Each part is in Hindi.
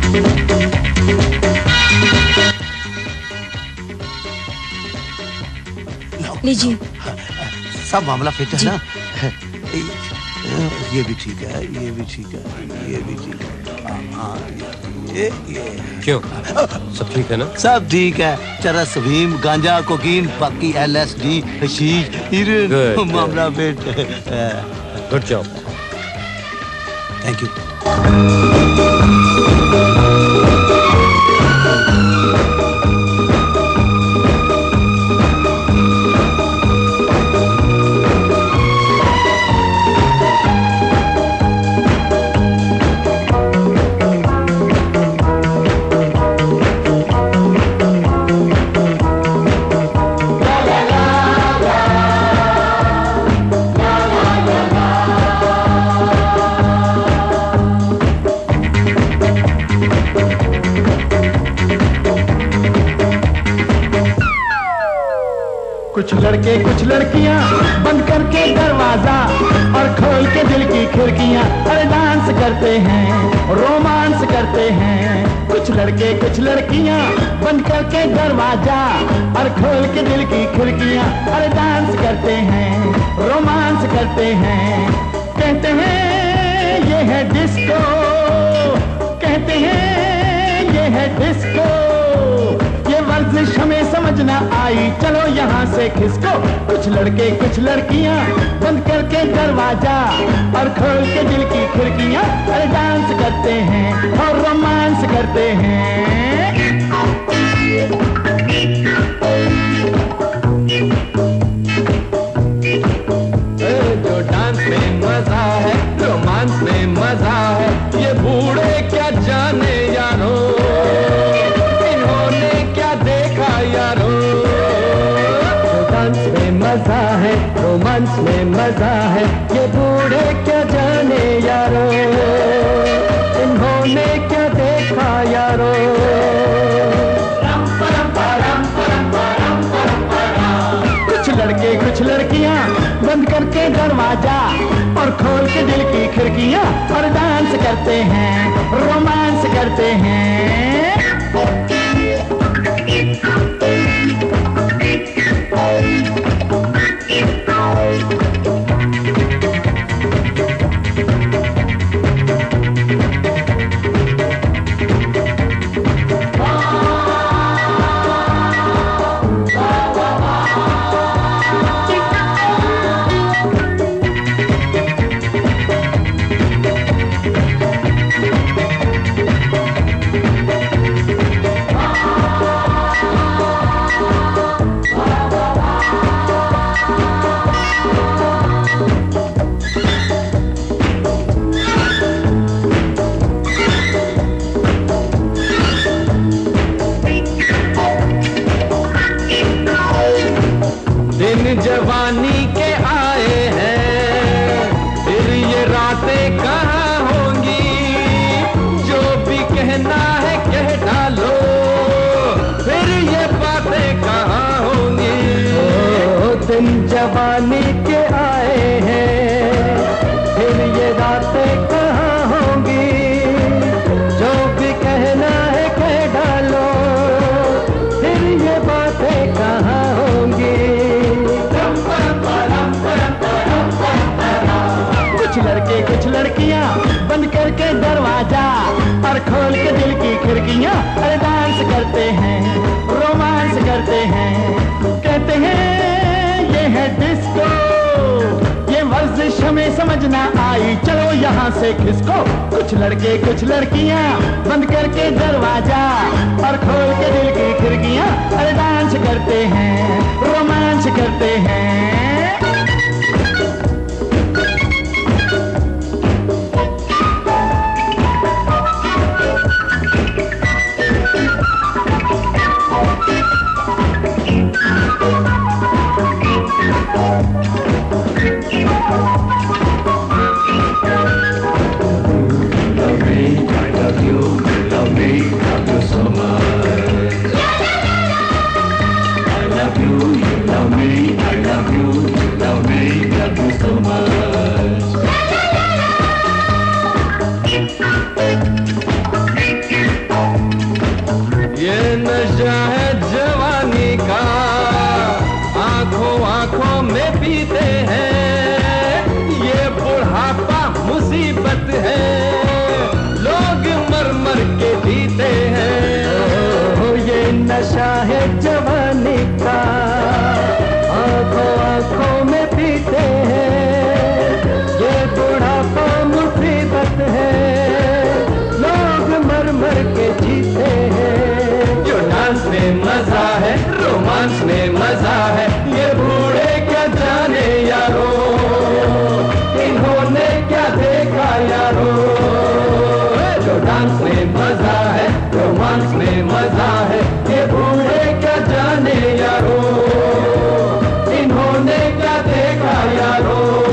लीजिए। सब मामला फिट है ना? ये भी ठीक है, ये भी ठीक है, ये भी ठीक है। ये क्यों? सब ठीक है ना? सब ठीक है। चरस अफीम, गांजा, कोकीन, बाकी LSD, हशीश, मामला fit. Good job. Thank you. कुछ लड़के कुछ लड़कियां बंद करके दरवाजा और खोल के दिल की खिड़कियां, अरे डांस करते हैं, रोमांस करते हैं। कुछ लड़के कुछ लड़कियां बंद करके दरवाजा और खोल के दिल की खिड़कियां, अरे डांस करते हैं, रोमांस करते हैं। कहते हैं ये है डिस्को, कहते हैं ये है डिस्को। ये वर्जिश हमें समझ ना आई, चलो यहाँ से खिसको। कुछ लड़के कुछ लड़कियाँ बंद करके दरवाजा और खोल के दिल की खिड़कियाँ, अरे डांस करते हैं और रोमांस करते हैं। जो डांस में मजा है, रोमांस में मजा है, ये बूढ़े क्या जाने यारो, इन्होंने क्या देखा यारो। जो डांस में मजा है, रोमांस में मजा है, ये बूढ़े क्या जाने यारो, इन्होंने क्या देखा यारो। कुछ लड़के कुछ लड़कियां बंद करके दरवाजा और खोल के दिल की खिड़कियां, और डांस करते हैं, रोमांस करते हैं। जवानी के आए हैं, फिर ये रातें कहाँ होंगी, जो भी कहना है कह डालो, फिर ये बातें कहाँ होंगी। ओ दिन जवानी के आए हैं, फिर ये रातें कहाँ होंगी, जो भी कहना है कह डालो, फिर ये बातें कहाँ होंगी। कुछ लड़के कुछ लड़कियां बंद करके दरवाजा और खोल के दिल की खिड़कियां, अरे डांस करते हैं, रोमांस करते हैं। कहते हैं ये है डिस्को, ये वर्जिश हमें समझ ना आई, चलो यहाँ से खिसको। कुछ लड़के कुछ लड़कियां बंद करके दरवाजा और खोल के दिल की खिड़कियां, अरे डांस करते हैं, रोमांस करते हैं। I love you, नशा है जवानी का, आंखों आंखों में पीते हैं, ये बुढ़ापा मुसीबत है, लोग मर मर के जीते हैं। ये नशा है जवानी का, आंखों आंखों में पीते हैं, ये बुढ़ापा मुसीबत है, लोग मर मर के जीते हैं। जो डांस में मजा है, रोमांस में मजा है, ये बूढ़े क्या जाने यारो, इन्होंने क्या देखा यारो। जो डांस में मजा है, रोमांस में मजा है, ये बूढ़े क्या जाने यारो, इन्होंने क्या देखा यारो।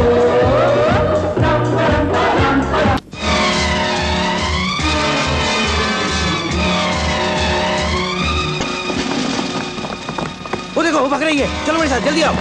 वो देखो वो भाग रही है, चलो मेरे साथ, जल्दी आओ।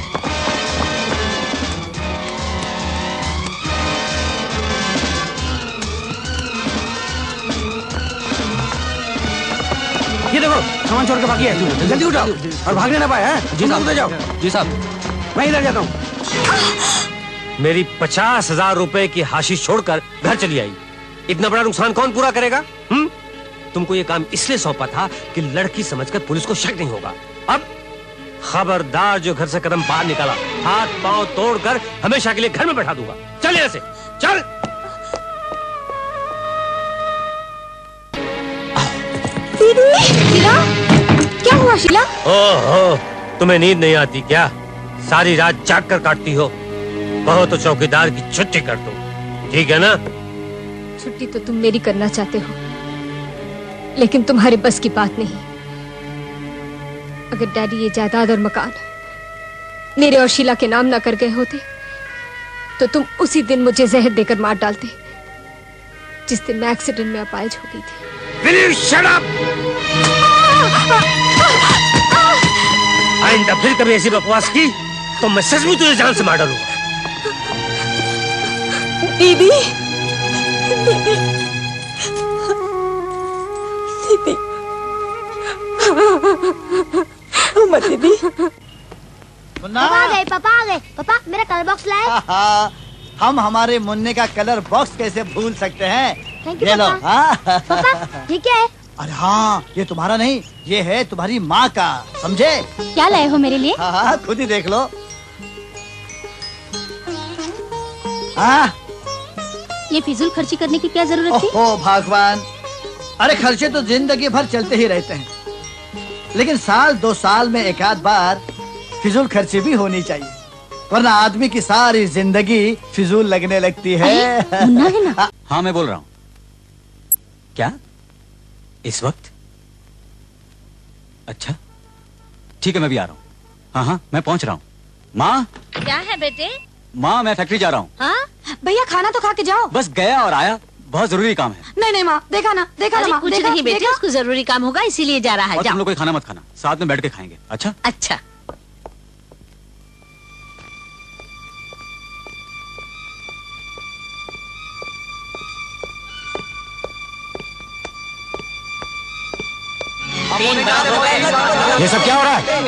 ये देखो सामान छोड़ के भागी है, जल्दी उठाओ और भागने ना पाए हैं। जी साहब, जाओ। जी साहब। मैं इधर जाता हूँ। मेरी 50,000 रुपए की हाशिश छोड़कर घर चली आई, इतना बड़ा नुकसान कौन पूरा करेगा? तुमको ये काम इसलिए सौंपा था कि लड़की समझकर पुलिस को शक नहीं होगा। अब खबरदार जो घर से कदम बाहर निकाला, हाथ पांव तोड़कर हमेशा के लिए घर में बैठा दूंगा। चल यहाँ से, चल। शीला, क्या हुआ शीला? ओहो, तुम्हें नींद नहीं आती क्या? सारी रात जाग कर काटती हो। कहो तो चौकीदार की छुट्टी कर दो, ठीक है ना? छुट्टी तो तुम मेरी करना चाहते हो, लेकिन तुम्हारे बस की बात नहीं। अगर डैडी ये जायदाद और मकान मेरे और शीला के नाम ना कर गए होते, तो तुम उसी दिन मुझे जहर देकर मार डालते, जिस दिन मैं एक्सीडेंट में अपाहिज हो गई थी। Will you shut up? आइंदा फिर कभी ऐसी बकवास की तो मैं सच में तुझे जान से मार डालूंगा। दीदी, दीदी, मत दीदी। पापा आ गए, पापा आ गए। पापा मेरा कलर बॉक्स लाए। हम हमारे मुन्ने का कलर बॉक्स कैसे भूल सकते हैं? थैंक यू ये लो। पापा। पापा ये क्या है? अरे हाँ, ये तुम्हारा नहीं, ये है तुम्हारी माँ का, समझे? क्या लाए हो मेरे लिए? हाँ, खुद ही देख लो। हाँ, ये फिजूल खर्ची करने की क्या जरूरत थी? ओहो भगवान, अरे खर्चे तो जिंदगी भर चलते ही रहते हैं, लेकिन साल 2 साल में एक आध बार फिजूल खर्ची भी होनी चाहिए, वरना आदमी की सारी जिंदगी फिजूल लगने लगती है। मुन्ना है ना? हाँ मैं बोल रहा हूँ। क्या इस वक्त? अच्छा ठीक है, मैं भी आ रहा हूँ। हाँ हाँ मैं पहुँच रहा हूँ। माँ। क्या है बेटे? माँ मैं फैक्ट्री जा रहा हूँ। हाँ? भैया खाना तो खा के जाओ। बस गया और आया, बहुत जरूरी काम है। नहीं नहीं माँ, देखा ना माँ, कुछ नहीं बेटे, उसको जरूरी काम होगा इसीलिए जा रहा है। और तुम लोग कोई खाना मत खाना, साथ में बैठ के खाएंगे। अच्छा अच्छा। ये सब क्या हो रहा है?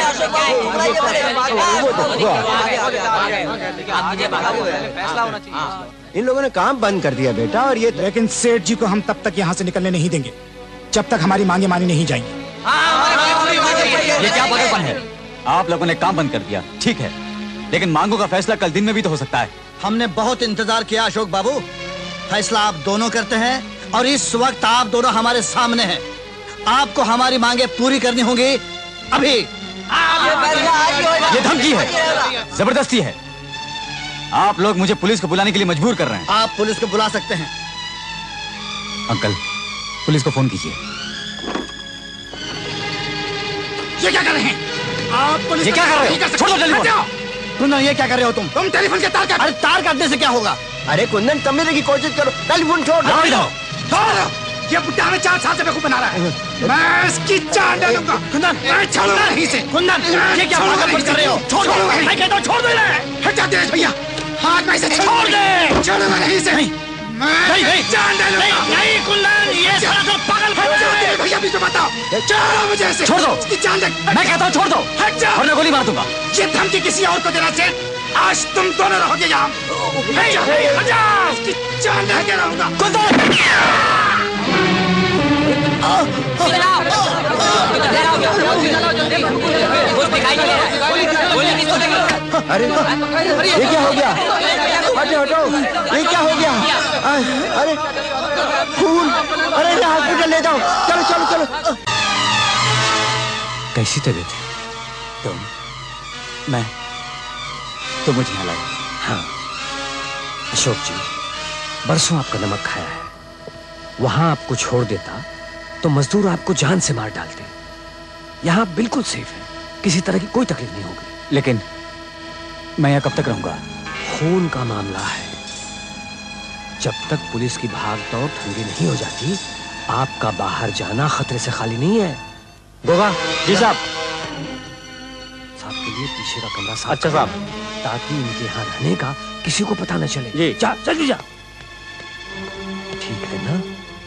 इन लोगों ने काम बंद कर दिया बेटा, और ये लेकिन सेठ जी को हम तब तक यहाँ से निकलने नहीं देंगे जब तक हमारी मांगे मानी नहीं जाएंगी। ये क्या पागलपन है? आप लोगों ने काम बंद कर दिया, ठीक है, लेकिन मांगों का फैसला कल दिन में भी तो हो सकता है। हमने बहुत इंतजार किया अशोक बाबू, फैसला आप दोनों करते हैं और इस वक्त आप दोनों हमारे सामने हैं। आपको हमारी मांगे पूरी करनी होंगी अभी। ये धमकी है, जबरदस्ती है। आप लोग मुझे पुलिस को बुलाने के लिए मजबूर कर रहे हैं। आप पुलिस को बुला सकते हैं। अंकल पुलिस को फोन कीजिए। ये क्या कर रहे हैं आप? पुलिस ये क्या कर रहे हो? छोड़ो टेलीफोन। कुंदन ये क्या कर रहे हो तुम? टेलीफोन के तार काट। अरे तार काटने से क्या होगा? अरे कुंदन समझने की कोशिश करो, टेलीफोन छोड़ दो। ये बुढ़ा में 4 साल से बेवकूफ बना रहा है। मैं इसकी जान डालूंगा। कुंदन मैं छोड़ूंगा नहीं से। कुंदन ये क्या पागलपन कर रहे हो? छोड़ दो, मैं कहता हूँ छोड़ दो इन्हें। हट जा दिनेश भैया, हाथ में से छोड़ दे। छोड़ूंगा नहीं से। मैं जान डालूंगा। नहीं कुंदन, ये सारा सब पागल भैया भी तो बताओ। छोड़ो मुझे ऐसे। छोड़ दो। इसकी जान देख। मैं कहता हूँ छोड़ दो, हट जाओ। वरना गोली मार दूंगा। ये धमकी किसी और को देना चाहिए। आज तुम दोनों रहोगे यहाँ। हट जाओ। इसकी जान लेके रहूंगा। अरे ये क्या हो गया? हटो हटो, ये क्या हो गया? अरे खून, अरे हॉस्पिटल ले जाओ। चलो चलो चलो। कैसी तबीयत है? तो मुझे यहाँ लाया। हाँ अशोक जी, बरसों आपका नमक खाया है। वहां आपको छोड़ देता तो मजदूर आपको जान से मार डालते। यहाँ बिल्कुल सेफ है, किसी तरह की कोई तकलीफ नहीं होगी। लेकिन मैं यहाँ कब तक रहूंगा? खून का मामला है, जब तक पुलिस की भाग दौड़ ठंडी नहीं हो जाती, आपका बाहर जाना खतरे से खाली नहीं है। गोगा जी साहब। साहब के लिए पीछे का कमरा साफ अच्छा करो, साहब। ताकि इनके यहाँ रहने का किसी को पता न चले। जी। जा जल्दी जा। ठीक है ना?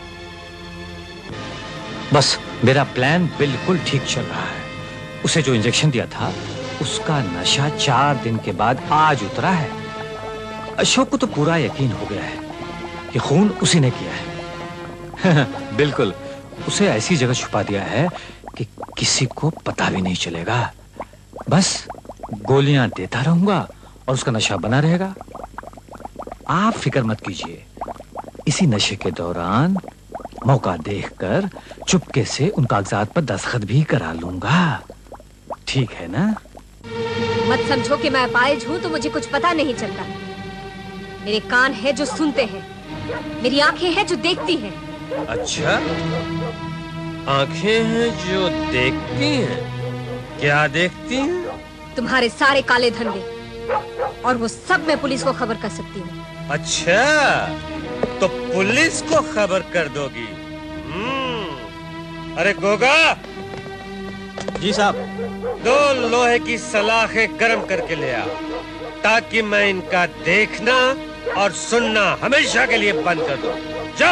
बस मेरा प्लान बिल्कुल ठीक चल रहा है। उसे जो इंजेक्शन दिया था उसका नशा 4 दिन के बाद आज उतरा है। अशोक को तो पूरा यकीन हो गया है कि खून उसी ने किया है। बिल्कुल, उसे ऐसी जगह छुपा दिया है कि किसी को पता भी नहीं चलेगा। बस गोलियां देता रहूंगा और उसका नशा बना रहेगा। आप फिक्र मत कीजिए, इसी नशे के दौरान मौका देखकर चुपके से उन कागजात पर दस्तखत भी करा लूंगा। ठीक है ना? मत समझो कि मैं अपाहिज हूँ तो मुझे कुछ पता नहीं चलता। मेरे कान हैं जो सुनते हैं, मेरी आंखें हैं जो देखती हैं। अच्छा, आंखें हैं जो देखती हैं। क्या देखती हैं? तुम्हारे सारे काले धंधे, और वो सब मैं पुलिस को खबर कर सकती हूँ। अच्छा, तो पुलिस को खबर कर दोगी? अरे गोगा जी साहब। 2 लोहे की सलाखें गर्म करके ले आ, ताकि मैं इनका देखना और सुनना हमेशा के लिए बंद कर दूं। जा।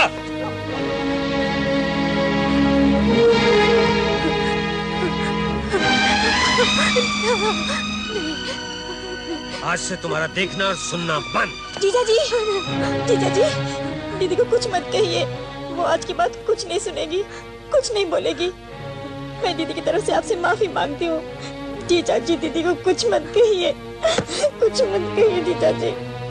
आज से तुम्हारा देखना और सुनना बंद। जीजा जी, जीजा जी, दीदी को कुछ मत कहिए। वो आज के बाद कुछ नहीं सुनेगी, कुछ नहीं बोलेगी। मैं दीदी की तरफ से आपसे माफी मांगती हूँ। जीजा जी, दीदी को कुछ मत कहिए, कुछ मत कहिए जीजा जी।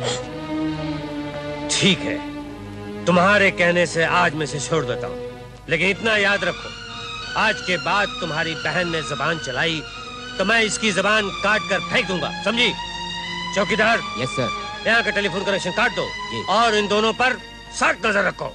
ठीक है, तुम्हारे कहने से आज मैं इसे छोड़ देता हूँ, लेकिन इतना याद रखो, आज के बाद तुम्हारी बहन ने जबान चलाई तो मैं इसकी जबान काट कर फेंक दूंगा, समझी? चौकीदार। Yes sir. यहाँ का टेलीफोन कनेक्शन काट दो और इन दोनों पर सख्त नजर रखो।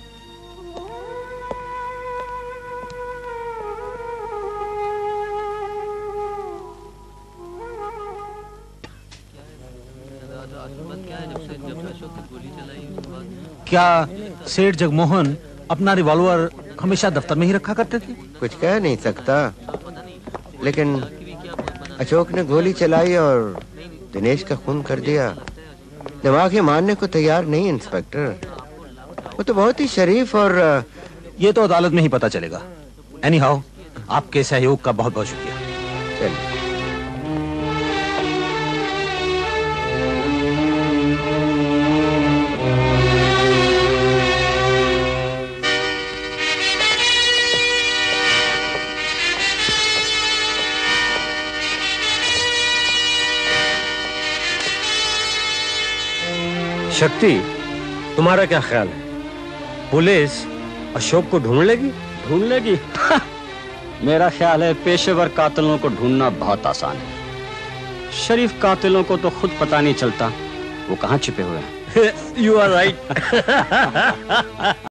क्या सेठ जगमोहन अपना रिवॉल्वर हमेशा दफ्तर में ही रखा करते थे? कुछ कह नहीं सकता, लेकिन अशोक ने गोली चलाई और दिनेश का खून कर दिया। दिमाग ही मानने को तैयार नहीं इंस्पेक्टर। वो तो बहुत ही शरीफ और ये तो अदालत में ही पता चलेगा। एनी हाउ, आपके सहयोग का बहुत बहुत शुक्रिया। चलिए। शक्ति, तुम्हारा क्या ख्याल है? पुलिस अशोक को ढूंढ लेगी? ढूंढ लेगी? मेरा ख्याल है पेशेवर कातिलों को ढूंढना बहुत आसान है। शरीफ कातिलों को तो खुद पता नहीं चलता वो कहाँ छिपे हुए हैं। You are right.